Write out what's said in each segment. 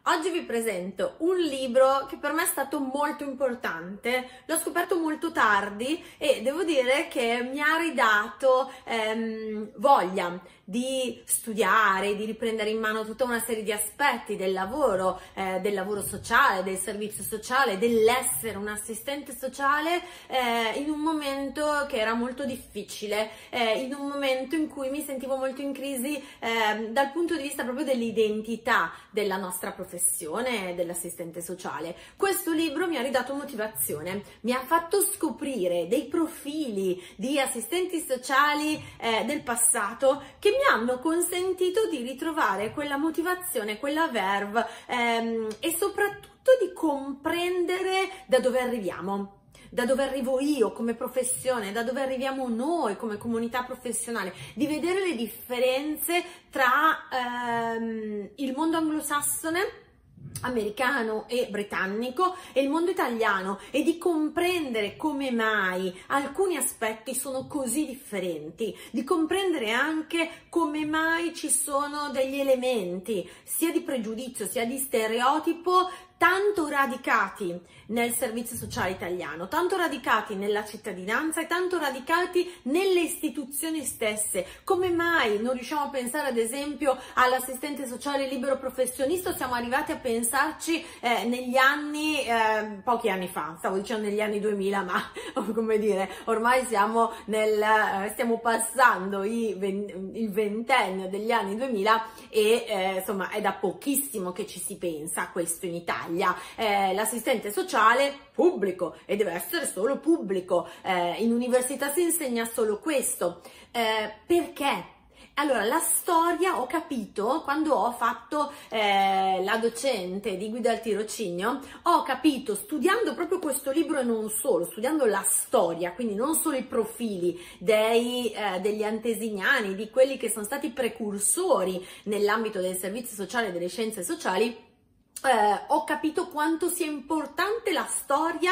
Oggi vi presento un libro che per me è stato molto importante, l'ho scoperto molto tardi e devo dire che mi ha ridato voglia di studiare, di riprendere in mano tutta una serie di aspetti del lavoro sociale, del servizio sociale, dell'essere un assistente sociale in un momento che era molto difficile, in un momento in cui mi sentivo molto in crisi dal punto di vista proprio dell'identità della nostra professione dell'assistente sociale. Questo libro mi ha ridato motivazione, mi ha fatto scoprire dei profili di assistenti sociali del passato che mi hanno consentito di ritrovare quella motivazione, quella verve e soprattutto di comprendere da dove arriviamo. Da dove arrivo io come professione, da dove arriviamo noi come comunità professionale, di vedere le differenze tra il mondo anglosassone, americano e britannico e il mondo italiano e di comprendere come mai alcuni aspetti sono così differenti, di comprendere anche come mai ci sono degli elementi sia di pregiudizio sia di stereotipo tanto radicati nel servizio sociale italiano, tanto radicati nella cittadinanza e tanto radicati nelle istituzioni stesse. Come mai non riusciamo a pensare ad esempio all'assistente sociale libero professionista o siamo arrivati a pensarci negli anni, pochi anni fa, stavo dicendo negli anni 2000, ma come dire, ormai siamo stiamo passando il ventennio degli anni 2000 e insomma è da pochissimo che ci si pensa a questo in Italia. L'assistente sociale pubblico e deve essere solo pubblico, in università si insegna solo questo, perché? Allora, la storia ho capito, quando ho fatto la docente di guida al tirocinio, ho capito, studiando proprio questo libro e non solo, studiando la storia, quindi non solo i profili degli antesignani, di quelli che sono stati precursori nell'ambito del servizio sociale e delle scienze sociali, ho capito quanto sia importante la storia,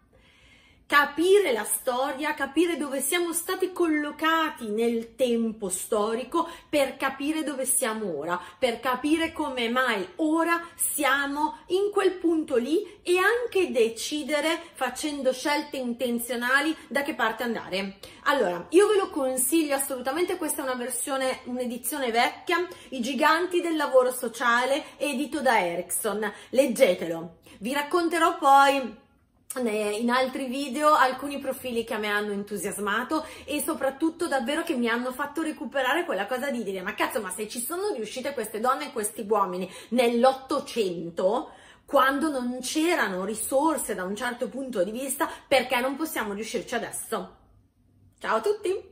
capire la storia, capire dove siamo stati collocati nel tempo storico per capire dove siamo ora, per capire come mai ora siamo in quel punto lì e anche decidere, facendo scelte intenzionali, da che parte andare. Allora, io ve lo consiglio assolutamente, questa è un'edizione vecchia, I giganti del lavoro sociale, edito da Erickson, leggetelo. Vi racconterò poi in altri video alcuni profili che mi hanno entusiasmato e soprattutto davvero che mi hanno fatto recuperare quella cosa di dire: ma cazzo, ma se ci sono riuscite queste donne e questi uomini nell'800, quando non c'erano risorse da un certo punto di vista, perché non possiamo riuscirci adesso? Ciao a tutti!